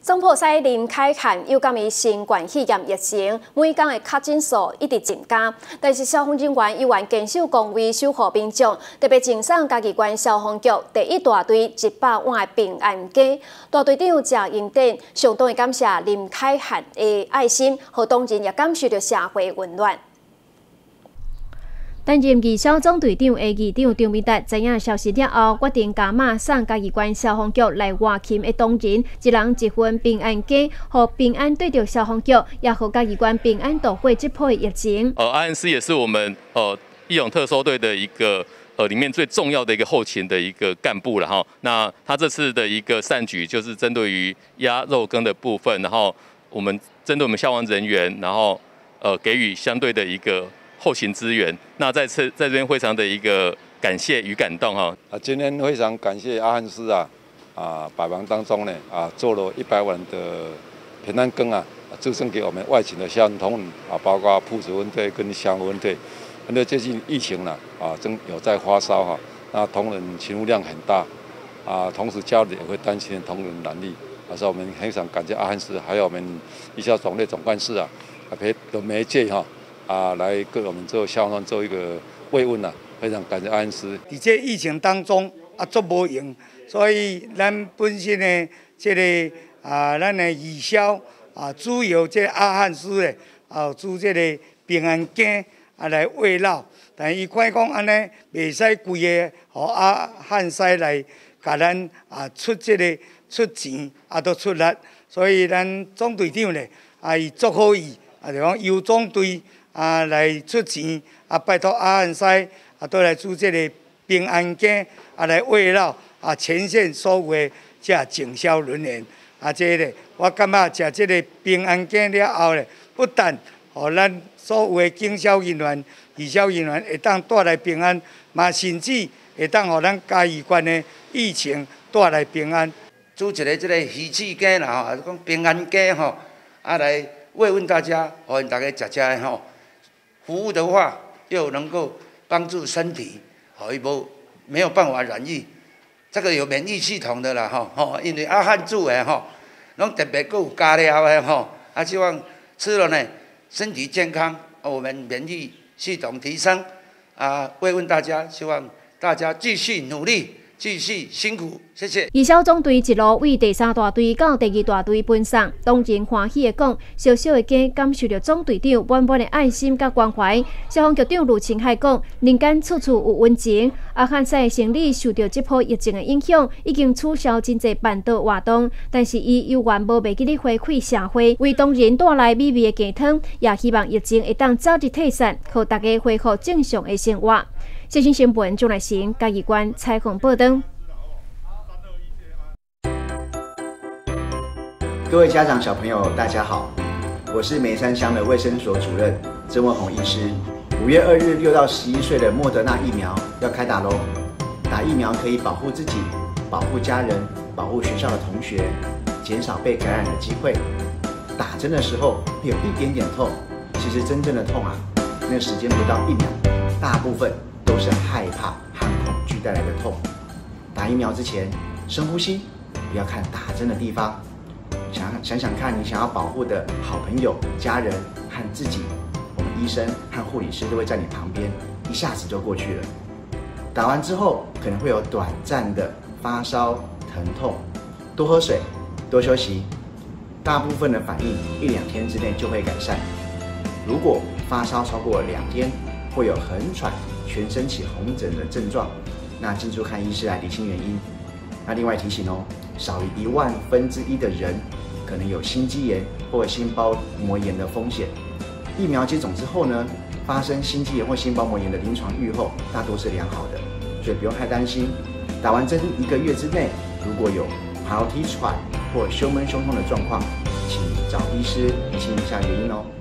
总铺师林凯汉又感伊新冠肺炎疫情，每天的确诊数一直增加，但是消防人员依然坚守岗位守护民众，特别赠送嘉义县消防局第一大队100碗的平安鸡。大队长谢英典相当的感谢林凯汉的爱心，和当然也感受到社会温暖。 担任二小总队长的议长张美达知影消息了后，决定加码送嘉义县消防局来外勤的同仁，一人一份平安鸡，和平安对着消防局，也和嘉义县平安度过这波疫情。 阿恩斯也是我们义勇特搜队的一个里面最重要的一个后勤的一个干部了哈。那他这次的一个善举，就是针对于鸭肉羹的部分，然后我们针对我们消防人员，然后给予相对的一个 后勤资源，那在这边非常的一个感谢与感动哈。 今天非常感谢阿汉斯百忙当中呢做了100碗的平安羹赠送给我们外勤的消防同仁包括铺子分队跟消防分队。因为最近疫情正有在发烧那同仁勤务量很大同时家里也会担心同仁难力所以我们非常感谢阿汉斯，还有我们义消总队总干事陪的媒介来跟我们做消防做一个慰问非常感谢阿恩斯。 在这疫情当中做无用，所以咱本身的这个咱的义消主要这阿汉斯的煮这个平安鸡来慰劳，但伊看讲安尼袂使规个，互阿汉师来甲咱出这个出钱都出力，所以咱总队长咧伊祝贺伊就讲由总队 来出钱拜托阿汉师都来煮这个平安鸡来慰劳前线所有的这警消人员这个我感觉食这个平安鸡了后咧，不但互咱所有的警消人员、义消人员会当带来平安，嘛甚至会当互咱嘉义县的疫情带来平安。 煮一个这个鱼翅鸡啦讲平安鸡来慰问大家，欢迎大家食的服务的话，又能够帮助身体，没有办法染疫，这个有免疫系统的啦因为阿汉煮的拢特别够加料的希望吃了呢身体健康，我们免疫系统提升慰问大家，希望大家继续努力。 继续辛苦，谢谢。 义消总队一路为第3大队到第2大队分送，当然欢喜的讲，小小的鸡感受到总队长满满的爱心甲关怀。消防局长卢清海讲，人间处处有温情。阿汉师的生理受到这波疫情的影响，已经取消真侪办桌活动，但是伊犹原无忘记咧回馈社会，为当人带来美味的鸡汤，也希望疫情会当早日退散，互大家恢复正常的生活。 最新新闻，钟来成嘉义县采访报道。 各位家长、小朋友，大家好，我是梅山乡的卫生所主任曾文宏医师。5月2日，6到11岁的莫德纳疫苗要开打喽！打疫苗可以保护自己、保护家人、保护学校的同学，减少被感染的机会。打针的时候会有一点点痛，其实真正的痛那时间不到1秒，大部分 都是害怕和恐惧带来的痛。打疫苗之前，深呼吸，不要看打针的地方，想想看你想要保护的好朋友、家人和自己，我们医生和护理师都会在你旁边，一下子就过去了。打完之后可能会有短暂的发烧、疼痛，多喝水，多休息，大部分的反应1-2天之内就会改善。如果发烧超过2天，会有很喘、 全身起红疹的症状，那记住看医师来厘清原因。那另外提醒少于1/1000的人可能有心肌炎或心包膜炎的风险。疫苗接种之后呢，发生心肌炎或心包膜炎的临床预后大多是良好的，所以不用太担心。打完针1个月之内，如果有爬楼梯喘或胸闷胸痛的状况，请找医师厘清一下原因哦。